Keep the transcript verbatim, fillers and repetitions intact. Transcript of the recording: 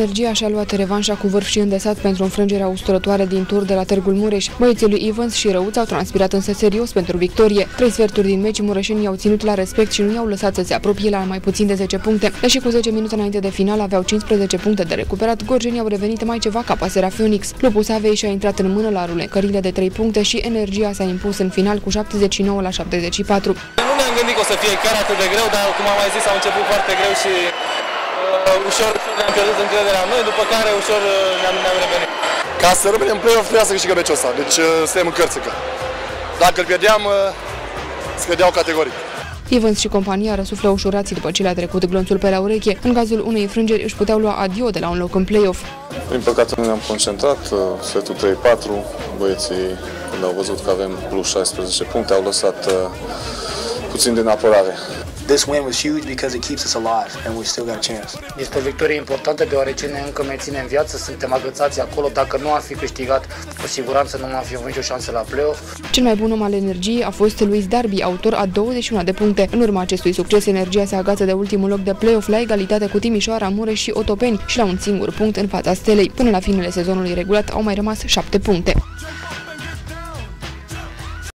Energia și-a luat revanșa cu vârf și îndesat pentru înfrângerea usturătoare din tur de la Târgul Mureș. Băieții lui Evans și Răuț au transpirat însă serios pentru victorie. Trei sferturi din meci mureșenii au ținut la respect și nu i-au lăsat să se apropie la mai puțin de zece puncte. Deși cu zece minute înainte de final aveau cincisprezece puncte de recuperat, gorjenii au revenit mai ceva ca pasărea Phoenix. Clubul Savei și-a intrat în mână la rulecările de trei puncte și Energia s-a impus în final cu șaptezeci și nouă la șaptezeci și patru. Nu ne-am gândit că o să fie chiar atât de greu, dar cum am mai zis, au început foarte greu și uh, ușor ne-am pierdut încrederea în noi, după care ușor uh, ne-am ne revenit. Ca să rămânem în play-off trebuia să câștigăm meciul ăsta, deci uh, suntem în cărțică. Dacă îl pierdeam, uh, scădeau categoric. Evans și compania răsuflă ușurații după ce le-a trecut glonțul pe la ureche. În cazul unei înfrângeri își puteau lua adio de la un loc în play-off. Din păcate nu ne-am concentrat, setul trei patru, băieții când au văzut că avem plus șaisprezece puncte au lăsat uh, puțin din apărare. This win was huge because it keeps us alive and we still got a chance. Este o victorie importantă deoarece ne încă menține în viață, suntem agățați acolo. Dacă nu am fi câștigat, cu siguranță nu am fi avut nicio șansă la play-off. Cel mai bun om al Energiei a fost Luis Darby, autor a douăzeci și unu de puncte. În urma acestui succes, Energia se agață de ultimul loc de play-off la egalitate cu Timișoara, Mureș și Otopeni și la un singur punct în fața Stelei. Până la finele sezonului regulat au mai rămas șapte puncte.